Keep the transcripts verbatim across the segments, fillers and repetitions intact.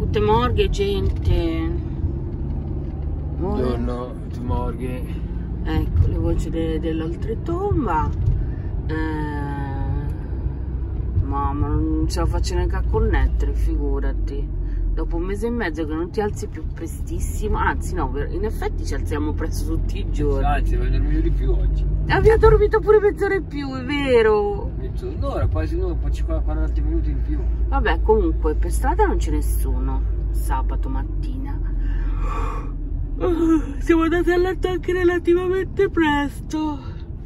Gute Morgen, gente. Buongiorno, Gute Morgen. Ecco le voci de dell'oltretomba. Eh, mamma, non ce la faccio neanche a connettere, figurati. Dopo un mese e mezzo che non ti alzi più prestissimo, anzi no, in effetti ci alziamo presto tutti i giorni. Anzi, abbiamo dormito di più oggi. Abbiamo dormito pure mezz'ora in più, è vero. Mezz'ora, quasi un'ora, poi quaranta minuti in più. Vabbè, comunque per strada non c'è nessuno sabato mattina. Siamo andati a letto anche relativamente presto.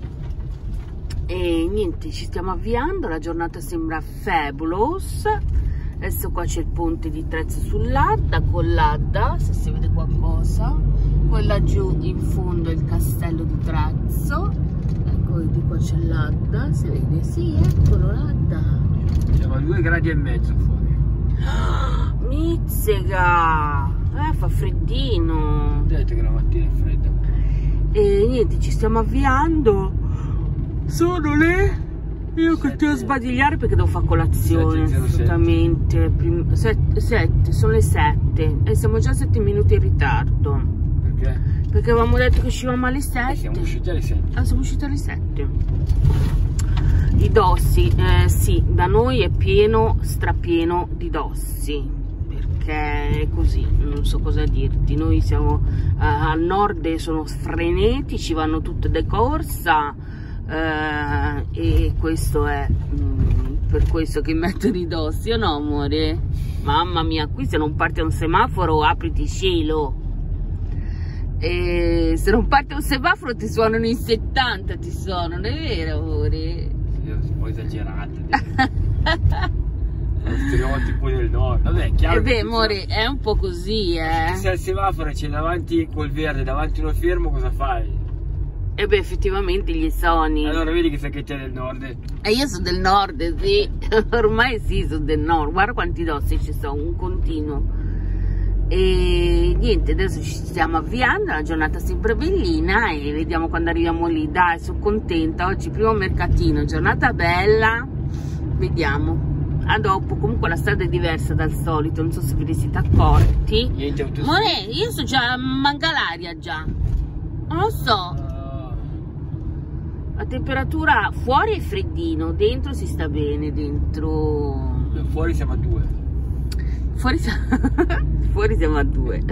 E niente, ci stiamo avviando, la giornata sembra fabulous. Adesso qua c'è il ponte di Trezzo sull'Adda, con l'Adda, se si vede qualcosa. Quella giù in fondo è il castello di Trezzo. Ecco, di qua c'è l'Adda, si vede? Sì, eccolo l'Adda. Siamo a due gradi e mezzo fuori. Oh, mizzega! Eh, fa freddino. Vedete che la mattina è fredda. E niente, ci stiamo avviando. Sono le... Io continuo a sbadigliare perché devo fare colazione, assolutamente. sette, sette, sono le sette e siamo già sette minuti in ritardo. Perché? Perché avevamo detto che uscivamo alle sette. Eh, siamo usciti alle sette. Ah, siamo usciti alle sette. I dossi, eh, sì, da noi è pieno, strapieno di dossi. Perché è così, non so cosa dirti. Noi siamo eh, al nord e sono frenetici, vanno tutte de corsa. Uh, e questo è mm, per questo che mettono i dossi, o no amore? Mamma mia, qui se non parte un semaforo apriti cielo, e se non parte un semaforo ti suonano in settanta, ti suonano, è vero amore? Sì, un po' esagerate. Lo stereotipo del nord, vabbè, chiaro. E beh amore, è un po' così, eh. Se al semaforo c'è davanti col verde, davanti uno fermo, cosa fai? E beh, effettivamente gli soni. Allora vedi che sai che c'è del nord. E io sono del nord, sì. Ormai sì, sono del nord. Guarda quanti dossi ci sono, un continuo. E niente, adesso ci stiamo avviando, la giornata sempre bellina e vediamo quando arriviamo lì. Dai, sono contenta. Oggi primo mercatino, giornata bella. Vediamo. A dopo, comunque la strada è diversa dal solito, non so se ve ne siete accorti. Niente autostrada. More, io so già, manca l'aria già. Non lo so. La temperatura fuori è freddino, dentro si sta bene, dentro... Fuori siamo a due. Fuori, fuori siamo a due.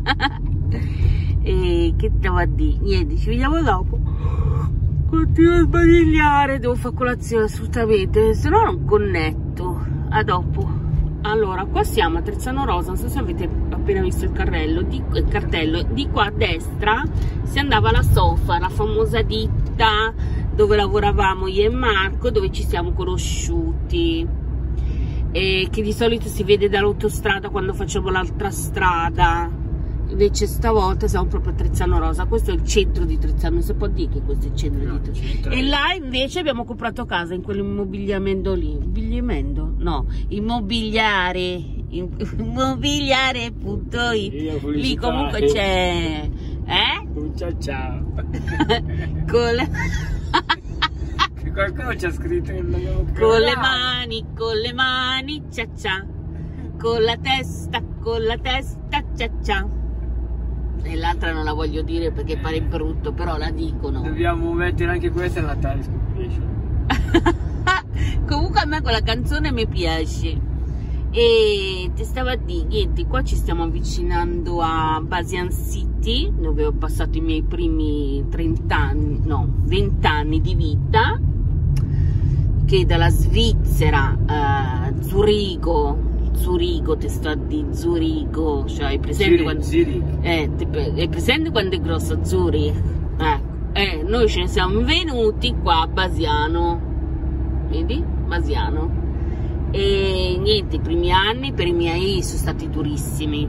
E che stavo a dire? Niente, ci vediamo dopo. Continuo a sbadigliare, devo fare colazione assolutamente, se no non connetto. A dopo. Allora, qua siamo a Trezzano Rosa, non so se avete appena visto il carrello, di, il cartello, di qua a destra si andava alla Sofa, la famosa ditta dove lavoravamo io e Marco, dove ci siamo conosciuti, e che di solito si vede dall'autostrada quando facciamo l'altra strada. Invece stavolta siamo proprio a Trezzano Rosa, questo è il centro di Trezzano, non si può dire che questo è il centro no, di Trezzano. E là invece abbiamo comprato casa in quell'immobiliamento lì, immobiliamento? No, immobiliare, immobiliare punto it, lì comunque c'è, eh? Ciao ciao. Con le... Che qualcuno ci ha scritto che non con le mani, con le mani, cia cia, con la testa, con la testa, cia cia. E l'altra non la voglio dire perché pare brutto, però la dicono. Dobbiamo mettere anche questa nella Talis Compilation. Comunque a me quella canzone mi piace. E ti stavo a dire, niente, qua ci stiamo avvicinando a Basian City, dove ho passato i miei primi trenta anni, no, venti anni di vita, che dalla Svizzera a uh, Zurigo, Zurigo, ti sto a dire Zurigo, cioè hai presente Zurich, quando, Zurich. Eh, hai presente quando è grosso Zurich? Eh, eh, noi ce ne siamo venuti qua a Basiano, vedi? Basiano. E niente, i primi anni per i miei sono stati durissimi,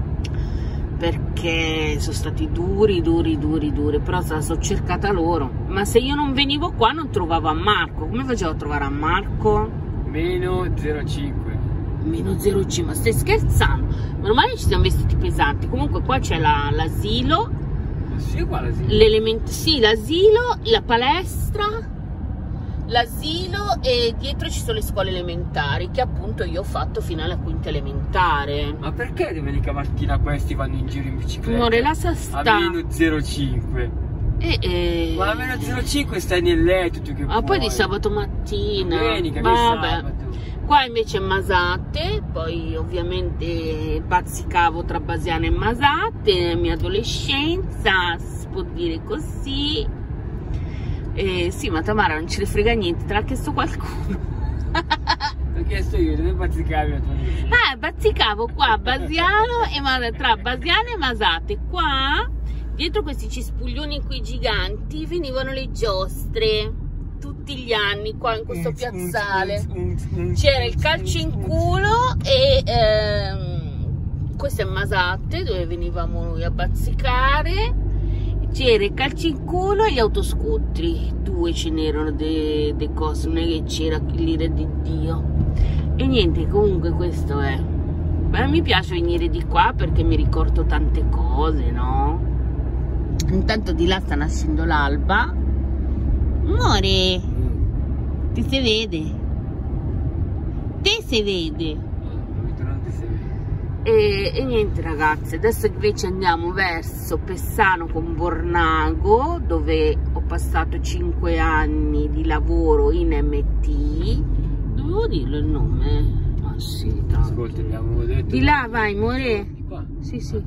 perché sono stati duri, duri, duri, duri, però se la sono cercata loro. Ma se io non venivo qua non trovavo a Marco. Come facevo a trovare a Marco? Meno zero virgola cinque. Meno zero virgola cinque, ma stai scherzando? Ormai ci siamo vestiti pesanti. Comunque qua c'è l'asilo. Sì, qua l'asilo. L'elemento, sì, l'asilo, la palestra. l'asilo e dietro ci sono le scuole elementari, che appunto io ho fatto fino alla quinta elementare. Ma perché domenica mattina questi vanno in giro in bicicletta? Amore, lascia sta. A meno zero cinque. E, e... Ma a meno zero cinque stai nel letto tu che Ma puoi. poi di sabato mattina. Domenica, che vabbè. sabato. Qua invece Masate, poi ovviamente bazzicavo tra Basiana e Masate, nella mia adolescenza, si può dire così. E sì, ma Tamara non ce ne frega niente, te l'ha chiesto qualcuno. L'ho chiesto io, dove bazzicavi la tua amica? Ah, bazzicavo qua a Basiano e Masate, tra Basiano e Masate. Qua, dietro questi cespuglioni qui giganti, venivano le giostre. Tutti gli anni qua in questo piazzale c'era il calcio in culo e ehm, questo è Masate dove venivamo noi a bazzicare, c'era il calcio in culo e gli autoscontri, due ce n'erano de, de cose, non è che c'era l'ira di Dio. E niente, comunque questo è. Beh, mi piace venire di qua perché mi ricordo tante cose, no? Intanto di là sta nascendo l'alba. Amore, Mm. ti si vede? Te si vede? Non ti si vede. E, e niente ragazzi, adesso invece andiamo verso Pessano con Bornago, dove ho passato cinque anni di lavoro in M T. Dovevo dirlo il nome? Ma sì, tanto. Ascolta, abbiamo detto. Di là vai, amore. Di qua. Sì, sì.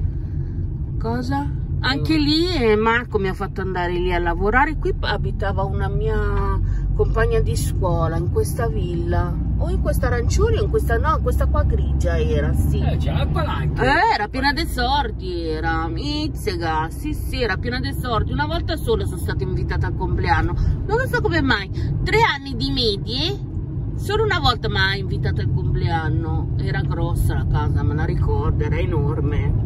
Cosa? Anche lì eh, Marco mi ha fatto andare lì a lavorare. Qui abitava una mia compagna di scuola in questa villa, o in questa arancione o in questa no, questa qua grigia era, sì. Eh, c'era la palanca. Eh, era piena di sordi, era mizzega, sì sì, era piena di sordi. Una volta sola sono stata invitata al compleanno, non so come mai. Tre anni di medie, solo una volta mi ha invitata al compleanno. Era grossa la casa, me la ricordo, era enorme.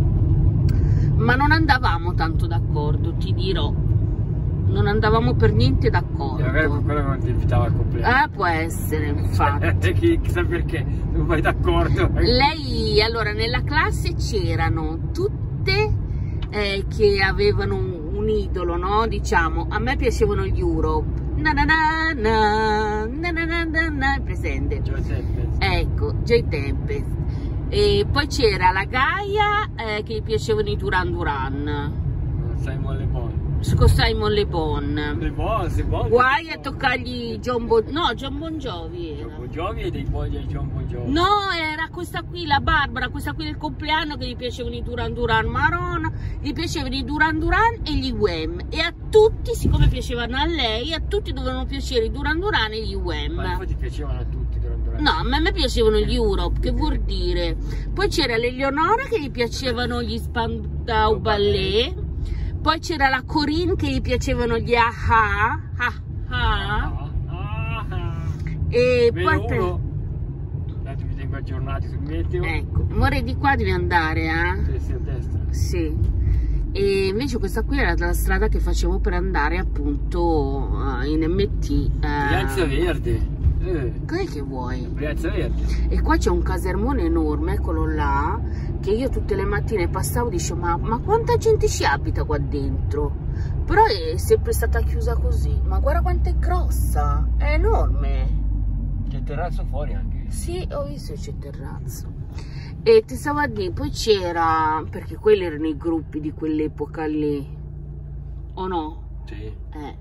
Ma non andavamo tanto d'accordo, ti dirò. Non andavamo per niente d'accordo. Magari per quello che non ti invitava al compleanno. Eh, può essere, infatti. Chissà perché, non vai d'accordo. Lei, allora, nella classe c'erano tutte eh, che avevano un, un idolo, no? Diciamo, a me piacevano gli Europe. Na na na na, na na na na na, presente? Joy Tempest. Ecco, Joy Tempest. E poi c'era la Gaia eh, che gli piacevano i Duran Duran. Simon Le Bon. Con Simon Le Bon. Le Bon, Le Bon. Guai a toccargli John Bon... No, John Bon Jovi era. John Bon Jovi e dei poi di John Bon Jovi. No, era questa qui, la Barbara, questa qui del compleanno che gli piacevano i Duran Duran Marona, gli piacevano i Duran Duran e gli Wham. E a tutti, siccome piacevano a lei, a tutti dovevano piacere i Duran Duran e gli Wham. Ma infatti piacevano a tutti Duran Duran. No, a me, a me piacevano gli Europe, che vuol dire? Poi c'era l'Eleonora che gli piacevano gli Spandau Ballet. Poi c'era la Corinne che gli piacevano gli Aha. Ah, ah. Ah, ah. E Meno poi... uno. Dai, vi tengo aggiornati sul meteo. Ecco, amore, di qua devi andare, eh? Sì, sì, a destra. Sì. E invece questa qui era la strada che facevo per andare appunto in M T. Eh... Piazza Verde. Eh. Cos'è che vuoi? Piazza Verde. E qua c'è un casermone enorme, eccolo là, che io tutte le mattine passavo e dicevo ma, ma quanta gente ci abita qua dentro? Però è sempre stata chiusa così. Ma guarda quanto è grossa, è enorme. C'è il terrazzo fuori anche. Sì, ho visto c'è il terrazzo. E ti stavo a dire, poi c'era, perché quelli erano i gruppi di quell'epoca lì, o no? Sì. Eh.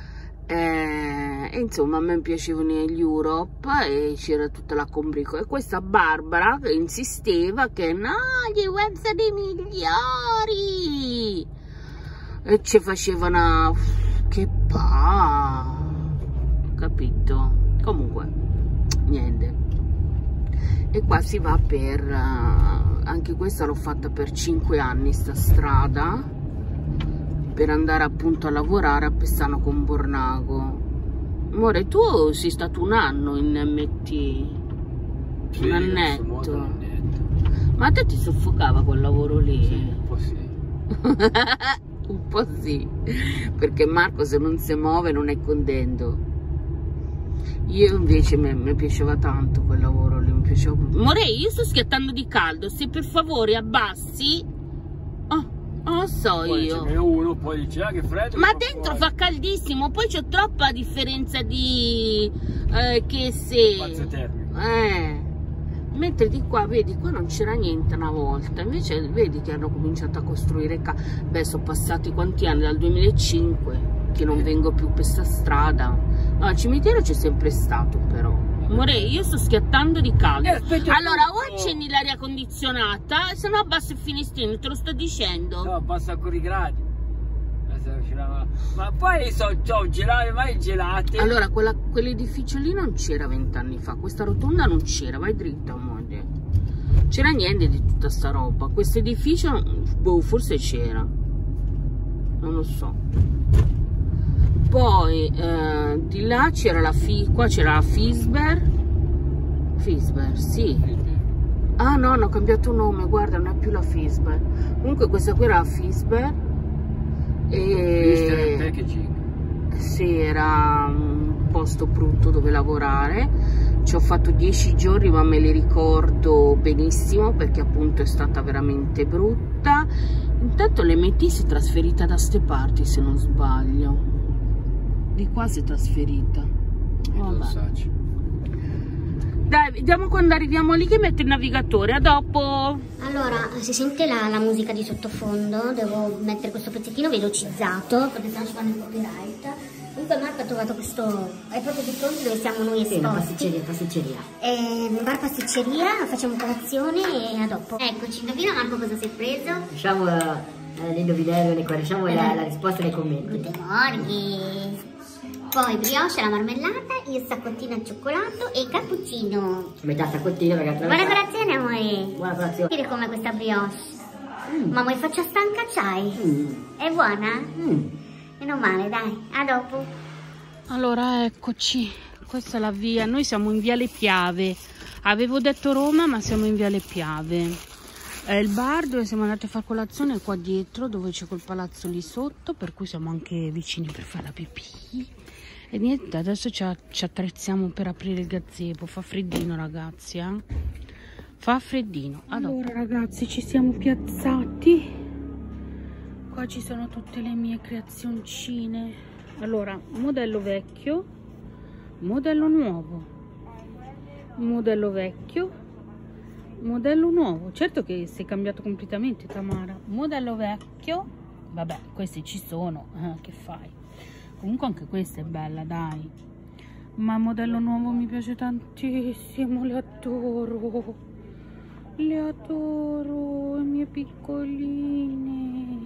Eh, e insomma a me piacevano gli Europe e c'era tutta la combricola e questa Barbara che insisteva che no, gli Wham sono dei migliori e ci facevano che pa, capito? Comunque niente, e qua si va per uh, anche questa l'ho fatta per cinque anni sta strada per andare appunto a lavorare a Pessano con Bornago. Amore, tu sei stato un anno in M T, Sì, un annetto. un annetto. Ma a te ti soffocava quel lavoro lì? Sì, un po' sì. Un po' sì, perché Marco se non si muove non è contento. Io invece mi piaceva tanto quel lavoro lì, mi piaceva. Amore, io sto schiattando di caldo, se per favore abbassi. Oh. Non lo so poi io. Ce n'è uno, poi dice ah che freddo. Ma che dentro fuori. fa caldissimo, poi c'è troppa differenza di eh, che se Spazio termico. eh. Mentre di qua, vedi, qua non c'era niente una volta, invece vedi che hanno cominciato a costruire ca beh, sono passati quanti anni? Dal duemilacinque che non vengo più per sta strada. No, il cimitero c'è sempre stato però. Amore, io sto schiattando di caldo. Eh, aspetta, allora, tutto. o accendi l'aria condizionata, se no abbassa il finestrino, te lo sto dicendo. No, passa ancora i gradi. Ma poi so, so gelati, mai gelati. Allora, quell'edificio lì non c'era vent'anni fa, questa rotonda non c'era, vai dritta, amore. C'era niente di tutta sta roba. Questo edificio, boh, forse c'era. Non lo so. Poi, eh, di là c'era la fi qua c'era la Fisber. Fisber, sì. Ah no, hanno cambiato nome, guarda, non è più la Fisber. Comunque questa qui era la Fisber. E packaging. sì, era un posto brutto dove lavorare. Ci ho fatto dieci giorni, ma me li ricordo benissimo perché appunto è stata veramente brutta. Intanto l'M I T si è trasferita da ste parti, se non sbaglio. Di qua si è trasferita. Vabbè. Dai, vediamo quando arriviamo lì che mette il navigatore. A dopo. Allora, si sente la, la musica di sottofondo, devo mettere questo pezzettino velocizzato perché sennò ci fanno il copyright. Comunque Marco ha trovato questo, è proprio di fronte dove siamo noi esposti. Sì, una pasticceria, pasticceria. Eh, bar pasticceria, facciamo colazione e a dopo. Eccoci, indovina Marco cosa si è preso? Facciamo uh, l'indovinello, ne facciamo eh. la, la risposta nei commenti. Good morning. Poi brioche alla marmellata, il saccottino al cioccolato e il cappuccino. Metà saccottino perché Buona colazione, amore. Buona colazione. Dire com'è questa brioche. Mm. Ma vuoi faccia stanca c'hai? Mm. È buona? Mm. Meno male, dai. A dopo. Allora, eccoci. Questa è la via. Noi siamo in Viale Piave. Avevo detto Roma, ma siamo in Viale Piave. È il bar dove siamo andati a fare colazione qua dietro, dove c'è quel palazzo lì sotto, per cui siamo anche vicini per fare la pipì. E niente, adesso ci, ci attrezziamo per aprire il gazebo. Fa freddino, ragazzi, eh? Fa freddino. Allora, ragazzi, ci siamo piazzati. Qua ci sono tutte le mie creazioncine. Allora, modello vecchio, modello nuovo, modello vecchio, modello nuovo. Certo che si è cambiato completamente, Tamara. Modello vecchio, vabbè, questi ci sono, eh, che fai? Comunque anche questa è bella, dai. Ma il modello nuovo mi piace tantissimo, le adoro. Le adoro, le mie piccoline.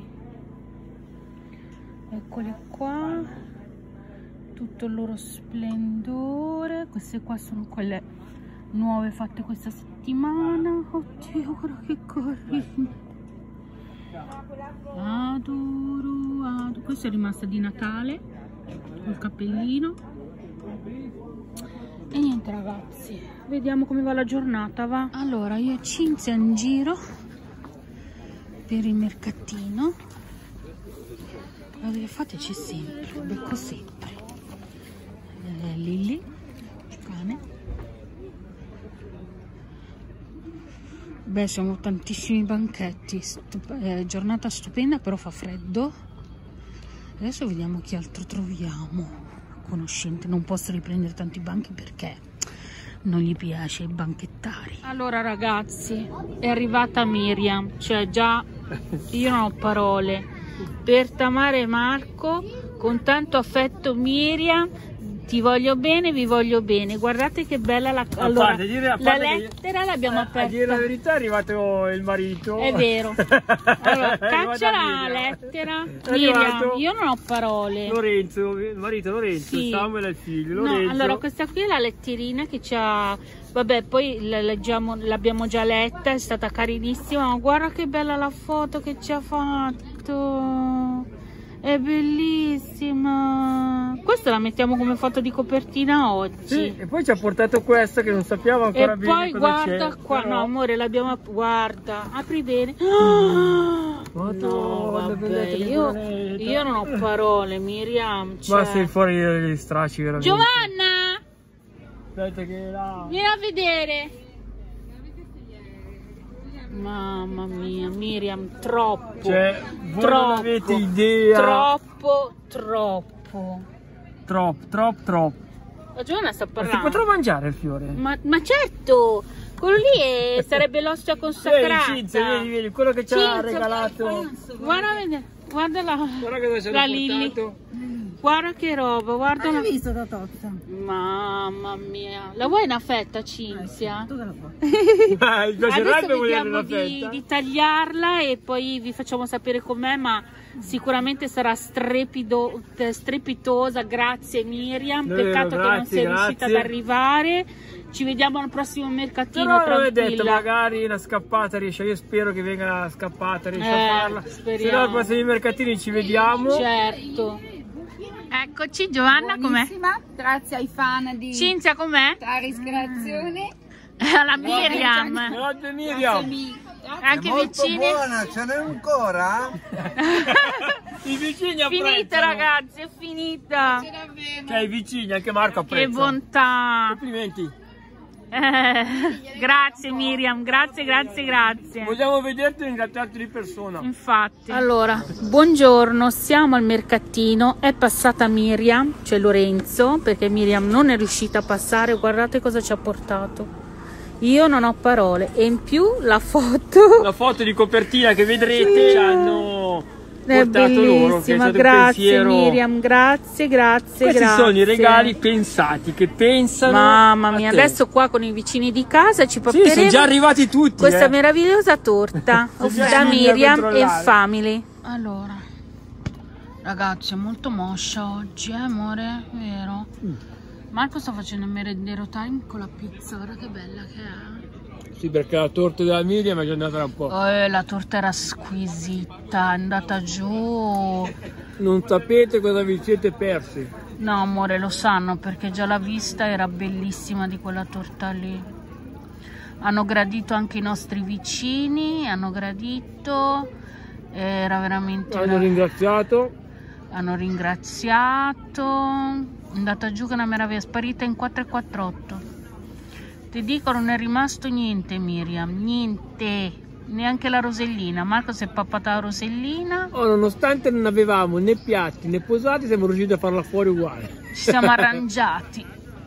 Eccole qua. Tutto il loro splendore. Queste qua sono quelle nuove fatte questa settimana. Oddio, guarda che carine. Adoro, adoro. Questa è rimasta di Natale. Col cappellino. E niente, ragazzi, vediamo come va la giornata, va? Allora, io e Cinzia in giro per il mercatino. Delle fate c'è sempre, becco sempre. Eh, Lilly, il cane. Beh, siamo tantissimi banchetti. Stup eh, giornata stupenda, però fa freddo. Adesso vediamo chi altro troviamo. Conoscente, non posso riprendere tanti banchi perché non gli piace i banchettari. Allora, ragazzi, è arrivata Miriam, cioè già io non ho parole per Tamara e Marco. Con tanto affetto, Miriam, ti voglio bene, vi voglio bene. Guardate che bella la, allora, parte, dire, la lettera l'abbiamo aperta. A dire la verità è arrivato il marito. È vero. Allora, caccia la lettera. Miriam, io non ho parole. Lorenzo, il marito Lorenzo, sì. Samuel è il figlio. No, Lorenzo. allora questa qui è la letterina che ci ha... Vabbè, poi la leggiamo, l'abbiamo già letta, è stata carinissima. Ma guarda che bella la foto che ci ha fatto. È bellissima. Questa la mettiamo come foto di copertina oggi. Sì, e poi ci ha portato questa che non sappiamo ancora e bene poi cosa guarda qua, però... no amore, l'abbiamo, guarda, apri bene. Oh, oh, no, vabbè, io, io non ho parole, Miriam. Cioè... Ma sei fuori degli stracci veramente. Giovanna! Aspetta che là. Vieni a vedere. Mamma mia, Miriam, troppo. Cioè, voi troppo, non avete idea. Troppo, troppo. Troppo, troppo, troppo. La Giovanna sta Ma parlando. si potrà mangiare il fiore? Ma, ma certo, quello lì è, sarebbe l'ostia consacrata. Vedi, Cinzia, vedi, vedi, quello che ci ha Cinzia, regalato. Guarda, vedi, guarda la, Guarda cosa ci la hanno Lilli. portato. Guarda che roba, guarda. Hai visto la tozza? Mamma mia. La vuoi una fetta, Cinzia? Tu che la vuoi? Ma mi piacerebbe Adesso volere vediamo una di, fetta. di tagliarla e poi vi facciamo sapere com'è, ma sicuramente sarà strepido, strepitosa. Grazie Miriam, Davvero, peccato che non grazie, sei riuscita ad grazie. arrivare. Ci vediamo al prossimo mercatino, Però non è tranquilla. detto, magari una scappata riesce, io spero che venga una scappata, riesce Eh, a farla. speriamo. Se no ai prossimi mercatini ci vediamo. Certo. Eccoci, Giovanna, com'è? Buonissima, grazie ai fan di Cinzia, com'è? Taris Creazioni. La Miriam. Grazie Miriam. Anche vicini. Buona, ce n'è ancora? I vicini Finita, apprezzano. ragazzi, è finita. Cioè i vicini, anche Marco apprezza. Che bontà. Complimenti. Eh, grazie Miriam, grazie, grazie, grazie. Vogliamo vederti e ringraziarti di persona. Infatti. Allora, buongiorno, siamo al mercatino, è passata Miriam, cioè Lorenzo, perché Miriam non è riuscita a passare, guardate cosa ci ha portato. Io non ho parole e in più la foto La foto di copertina che vedrete Sì. ci hanno è portato loro, che è bellissima, stato il grazie pensiero. Miriam, grazie, grazie, Questi grazie. sono i regali pensati, che pensano. Mamma a mia, te. adesso qua con i vicini di casa ci Sì, porteremo sono già arrivati tutti. questa eh. meravigliosa torta Sono già da lì a Miriam e controllare. Family. Allora, ragazzi, è molto moscia oggi, eh amore? Vero? Mm. Marco sta facendo il merendero time con la pizza, guarda che bella che è. Sì, perché la torta della Miriam è già andata un po'. Oh, la torta era squisita, è andata giù. Non sapete cosa vi siete persi. No amore, lo sanno perché già la vista era bellissima di quella torta lì. Hanno gradito anche i nostri vicini, hanno gradito, era veramente... Hanno ringraziato. hanno ringraziato, è andata giù che una meraviglia, sparita in quattro e quarantotto. Ti dico, non è rimasto niente Miriam, niente, neanche la rosellina. Marco si è pappata la rosellina. Oh, nonostante non avevamo né piatti né posati, siamo riusciti a farla fuori uguale. Ci siamo arrangiati.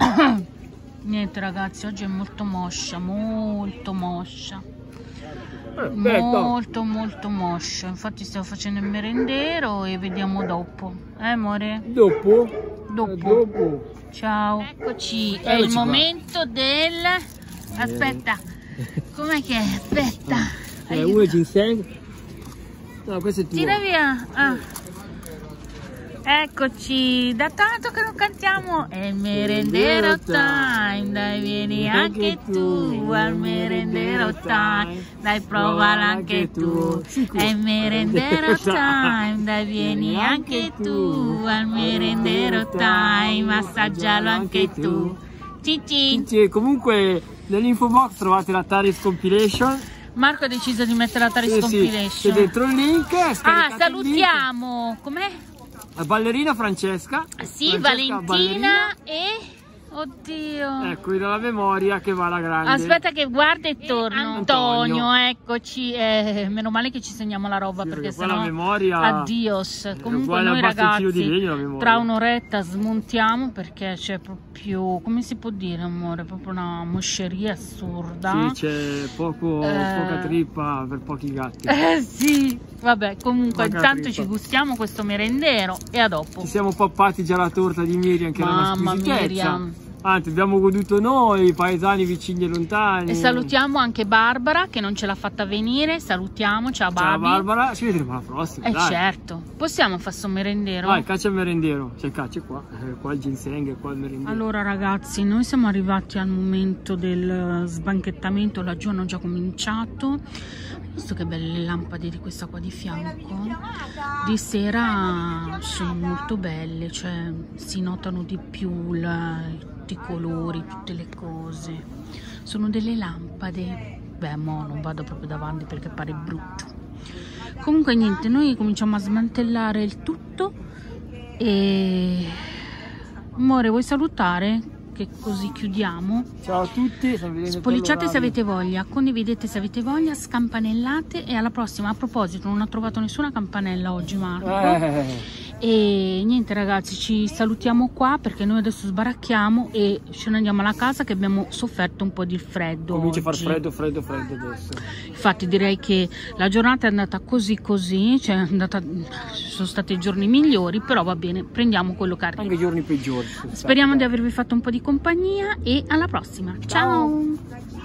Niente ragazzi, oggi è molto moscia, molto moscia. Aspetta. Molto molto moscia. Infatti stiamo facendo il merendero e vediamo dopo. Eh amore? Dopo? Dopo. Eh, dopo. Ciao. Eccoci, è Eccoci il qua. momento del... Aspetta. Com'è che è? Aspetta. Eh, uno è ginseng. No, questo è tuo. Tira via. Ah. Eccoci, da tanto che non cantiamo. È il merendero time, dai vieni anche tu al merendero time, dai provala anche tu. È il merendero time, dai vieni anche tu al merendero time, assaggialo anche tu. Cici. Sì, comunque nell'info box trovate la Taris Compilation. Marco ha deciso di mettere la Taris Sì, sì, Compilation. c'è dentro il link. Ah, scaricate il salutiamo. Com'è? link. La ballerina Francesca. Sì, Francesca, Valentina ballerina. e... Oddio. Ecco, dalla memoria che va alla grande. Aspetta che guarda e torno. Antonio. Antonio, eccoci. Eh, meno male che ci segniamo la roba Sì, perché perché qua la sennò memoria addios. è Comunque uguale al noi bastoncino di ragazzi legno, la memoria. tra un'oretta smontiamo perché c'è proprio, come si può dire amore, proprio una mosceria assurda. Sì, c'è poco, Eh. poca trippa per pochi gatti. Eh sì, vabbè, comunque Poca intanto trippa. ci gustiamo questo merendero e a dopo. Ci siamo pappati già la torta di Miriam che era una Mamma squisitezza. Miriam. Anzi, abbiamo goduto noi, paesani vicini e lontani. E salutiamo anche Barbara che non ce l'ha fatta venire. Salutiamo, ciao Ciao Babi. Barbara, ci vedremo alla prossima. Eh dai. certo, possiamo fare sto merendero? Vai, caccia il merendero. C'è il caccia qua. Eh, qua il ginseng e qua il merendero. Allora ragazzi, noi siamo arrivati al momento del sbanchettamento, laggiù hanno già cominciato. Visto che belle le lampade di questa qua di fianco, di sera sono molto belle, cioè si notano di più la, tutti i colori, tutte le cose. Sono delle lampade, beh mo non vado proprio davanti perché pare brutto. Comunque niente, noi cominciamo a smantellare il tutto e... Amore, vuoi salutare? che così chiudiamo. Ciao a tutti, spolliciate se avete voglia, condividete se avete voglia, scampanellate e alla prossima. A proposito, non ho trovato nessuna campanella oggi, Marco. Eh. E niente ragazzi, ci salutiamo qua perché noi adesso sbaracchiamo e ce ne andiamo alla casa che abbiamo sofferto un po' di freddo. Comincia oggi. a far freddo, freddo, freddo adesso. Infatti direi che la giornata è andata così così, cioè è andata, sono stati giorni migliori, però va bene, prendiamo quello che arriva. Anche giorni peggiori. Speriamo di avervi fatto un po' di compagnia e alla prossima. Ciao. Ciao.